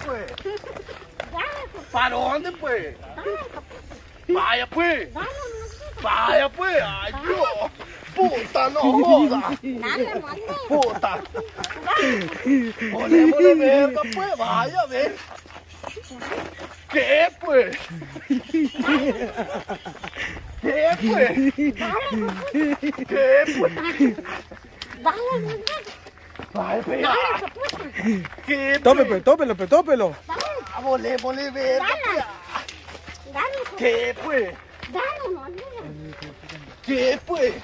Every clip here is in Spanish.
pues? ¿Para dónde, pues? Vaya, pues. Vaya, pues. Ay, Dios. Puta, no joda. Puta. Ponémosle verga, pues. Vaya, ve. ¿Qué, pues? ¿Qué, pues? ¿Qué, pues? Vaya, pues. ¿Qué, pues? Tópelo. Ponémosle verga, pues. ¿Qué, pues? ¿Qué, pues?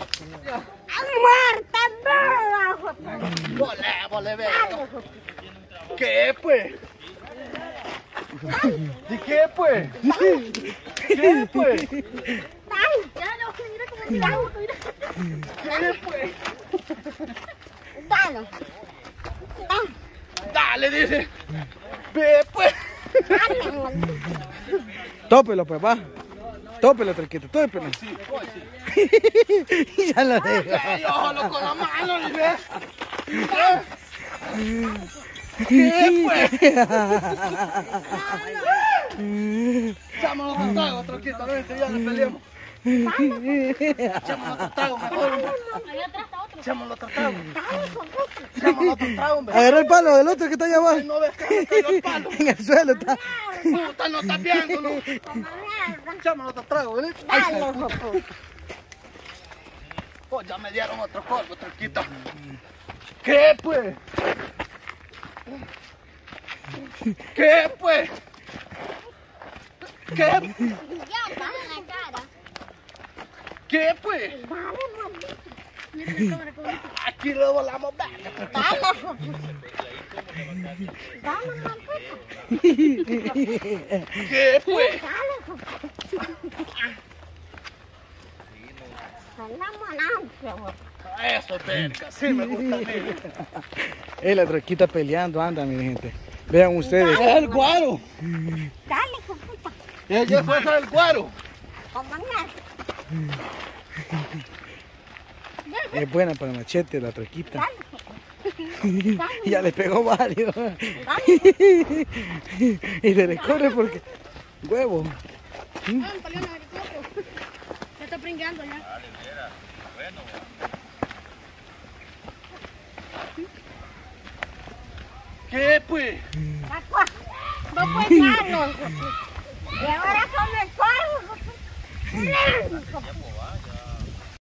Volé, verga. ¿Qué, pues? ¿Y qué, pues? ¿Qué, pues? ¿Qué, pues? Dale, dice. Ve, pues. Tópelo, pues, va. Tópelo, Traquita, tópelo. Sí, pues, Y ya lo dejo. Ay, ójalo con la mano, ¿y ves? ¿Qué, pues? Echámonos otro trago, Traquita, vente, ya le peleamos. Echámonos otro trago, mejor. Echámonos otro trago. Echámonos otro trago, hombre. Agarra el palo del otro que está allá abajo. No ves que me cayó el palo. En el suelo está. Puta, no estás viendo, ¿no? Echámonos otro trago, ¿verdad? Oh, ya me dieron otro polvo, Traquita. ¿Qué, pues? ¿Qué, pues? ¿Qué? ¿Qué, pues? Aquí lo volamos, ¿qué, pues? Eso, verga, sí me gusta a mí. La Traquita peleando anda, mi gente. Vean ustedes. Es el guaro. Ella fue el guaro. Es buena para el machete la Traquita. Y ya le pegó varios. Y se le corre porque... Huevo. Ya está pringando ya. ¿Qué, pues? No pues nada. Y ahora come el cuervo.